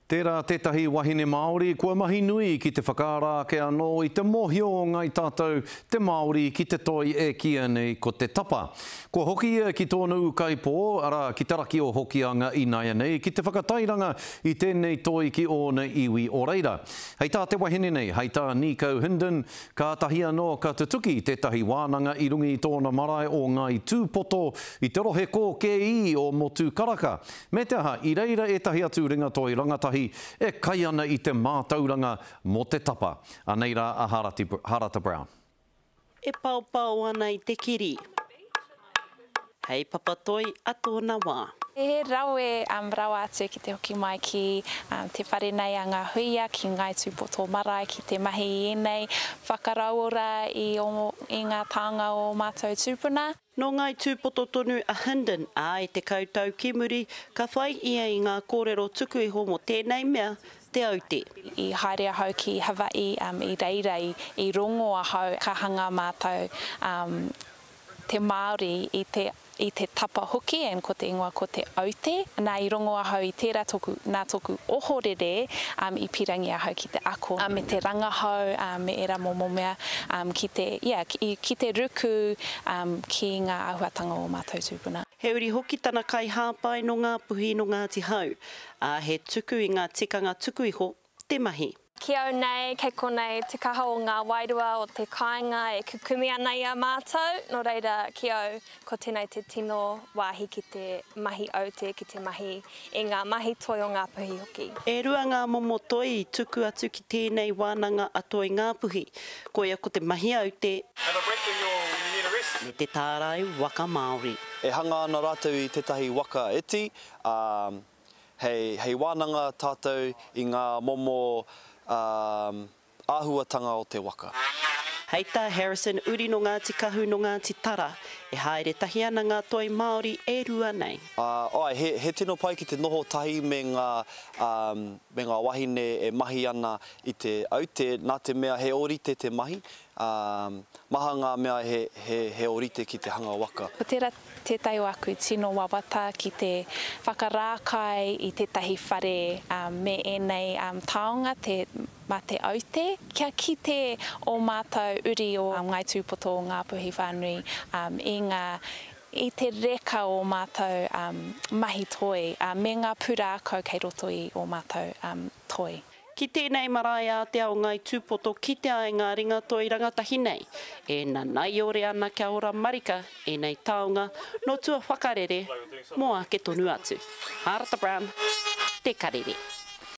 Tērā tētahi wahine Māori, kua mahi nui ki te whakarākei anō i te mohio o Ngāi tātou te Māori ki te toi e ki ēnei ko te Tapa. Kua hoki ia ki tōna kaipō, ara ki te raki o Hokianga i Ngāi ēnei, ki te whakatairanga i tēnei toi ki ōna iwi o reira. Hei tā te wahine nei, hei tā Nikau Hindin, ka tahi anō ka te tuki tētahi wānanga i rungi i tōna marae o Ngāi Tūpoto i te rohe kō ke i o Motukaraka. Me te aha, i reira e tahi atu ringa toi rangatahi e kai ana i te mātauranga mo te Tapa. Anei rā a Harata Brown. E paupau ana i te kiri. Hei papatoi a tōna wā. E rawe rawa atu ki te hoki mai ki te whare nei a Ngāpuhi ki Ngāi Tūpoto Marae ki te mahi ēnei, whakaraura i ngā taonga o mātou tūpuna. No Ngāi Tūpoto tonu a Hindin, a e te koutou kimuri, ka whai ia i ngā kōrero tuku iho mo tēnei mea, te Aute. I haere ahau ki Hawaii i reira i rongo ahau ka hanga mātou te Māori i te Tapa hoki, ko te ingoa ko te Aute. Nā i rongo ahau i tērā nā toku ohorere i pirangi ahau ki te ako. Me te rangahau, me era momomea, ki te ruku ki ngā ahuatanga o mātou tūpuna. He uri hoki tana kai hāpai no Ngāpuhi no Ngāti Hau, he tuku i ngā tikanga tuku iho, te mahi. Ki au nei, kei konei te kaha o ngā wairua o te kāinga e kukumi ana i a mātou. Nō reira, ki au, ko tēnei te tino wāhi ki te mahi Aute, ki te mahi e ngā mahi toi o Ngāpuhi hoki. E rua ngā momo toi i tuku atu ki tēnei wānanga a toi Ngāpuhi. Koia ko te mahi Aute, me te Tārai Waka Māori. E hanga ana rātou i tētahi waka eti, hei wānanga tātou i ngā momo āhuatanga o te waka. Hei tā Harrison uri no Ngāti Kahu no Ngāti Tara, e haere tahi ana ngā toi Māori e rua nei. He tino pai ki te noho tahi me ngā wahine e mahi ana i te Aute, nā te mea he orite te mahi, maha ngā mea he orite ki te hanga waka. Ko tērā tētai o aku tino wawata ki te whakarākei i tētahi whare me ēnei taonga ma te Aute. Kia kite o mātou uri o Ngāi Tūpoto o Ngāpuhi whānui i te reka o mātou mahi toi, me ngā pūrākau kei roto i o mātou toi. Ki tēnei marae a te ao Ngāi Tūpoto ki te ai ngā ringa toi rangatahi nei. E nā nai ore ana kia ora marika, ēnei taonga, no tua whakarere, moa ke tonu atu. Harata Brown, te karere.